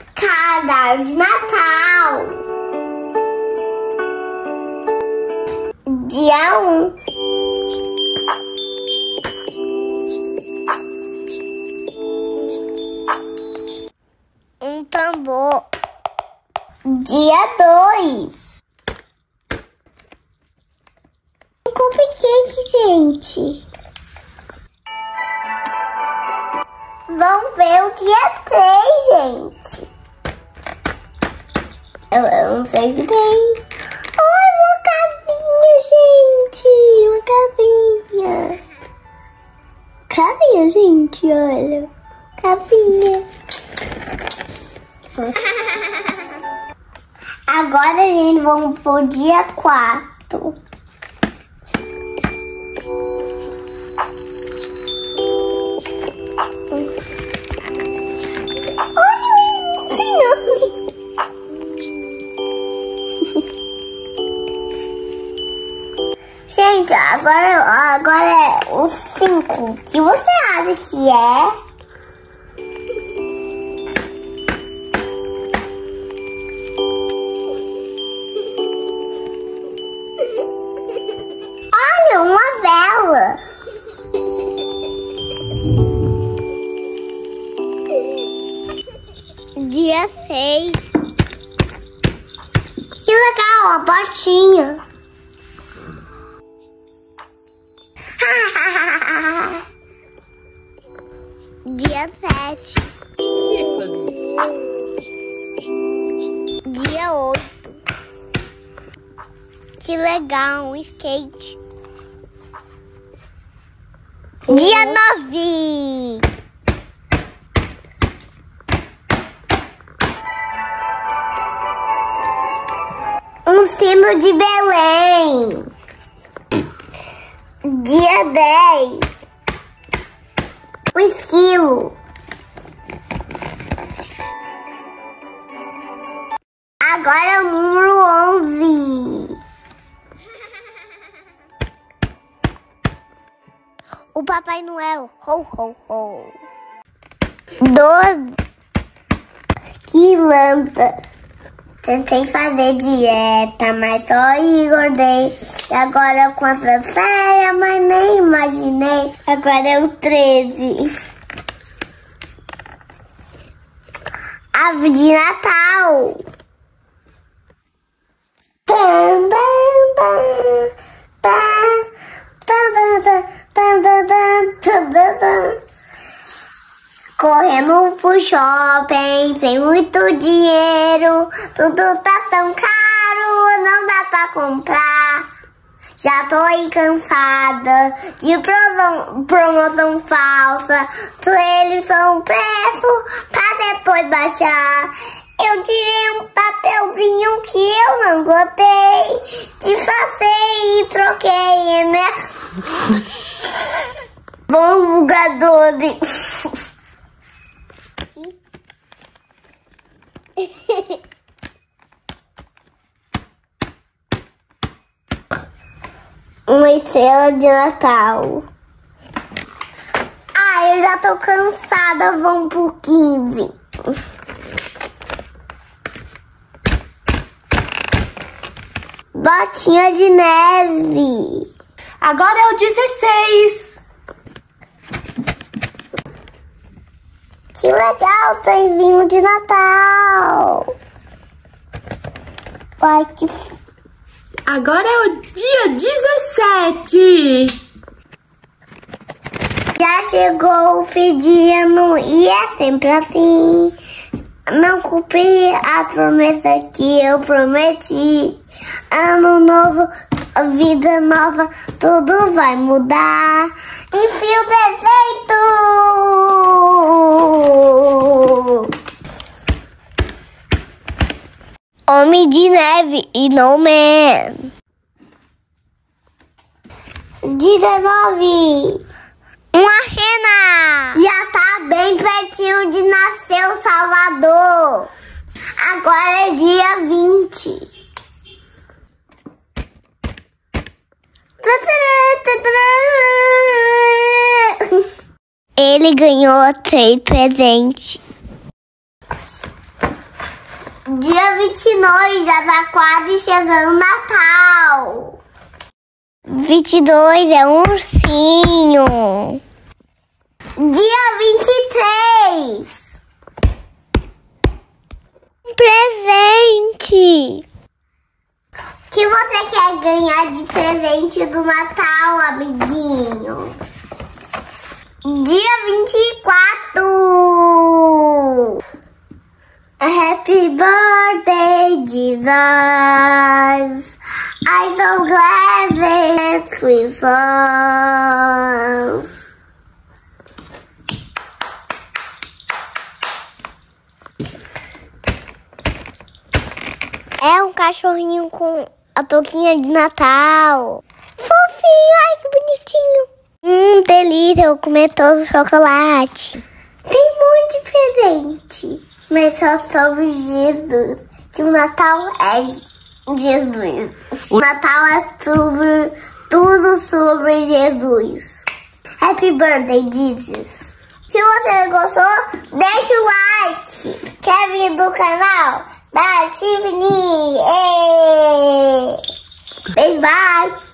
Calendário de Natal. Dia 1. Um tambor. Dia 2. Um cupcake, gente. Vamos ver o dia 3, gente. Eu não sei o que tem. Ai, uma casinha, gente. Uma casinha. Casinha, gente, olha. Casinha. Agora, gente, vamos pro dia 4. Gente, agora é o 5. O que você acha que é? Olha, uma vela. Dia 6. Que legal, a botinha. Dia 7. Dia 8. Que legal, um skate. Dia 9. Um sino de Belém. Dia 10. O esquilo. Agora é o número 11. O Papai Noel. Ho, ho, ho. 12. Que lanta. Tentei fazer dieta, mas só engordei. E agora com essa séria, mas nem imaginei. Agora é o 13. Árvore de Natal. Tan, tan, tan, tan, tan, tan, tan, tan, tan, tan. Correndo pro shopping, sem muito dinheiro, tudo tá tão caro, não dá pra comprar. Já tô aí cansada de promoção falsa, eles são preço pra depois baixar. Eu tirei um papelzinho que eu não gostei de fazer e troquei, né? Bom bugador de... Uma estrela de Natal. Eu já tô cansada, vamos pro 15. Botinha de neve. Agora é o 16. Que legal, trenzinho de Natal. Ai, que... Agora é o dia 17. Já chegou o fedino e é sempre assim. Não cumpri a promessa que eu prometi. Ano novo, vida nova, tudo vai mudar. Enfia o defeito. Homem de Neve e No Man. 19. Uma rena. Já tá bem pertinho de nascer o Salvador. Agora é dia 20. Ele ganhou 3 presentes. Dia 29 já tá quase chegando o Natal. 22 é um ursinho. Dia 23. Um presente. O que você quer ganhar de presente do Natal, amiguinho? Dia 24. Happy birthday, Jesus. I'm so glad it's Christmas. É um cachorrinho com a touquinha de Natal. Fofinho, ai que bonitinho. Delícia, eu vou comer todo o chocolate. Tem muito diferente, mas só sobre Jesus. Que o Natal é Jesus. O Natal é tudo sobre Jesus. Happy birthday, Jesus. Se você gostou, deixa o like. Quer vir do canal? Da Tiffany. Beijo, bye.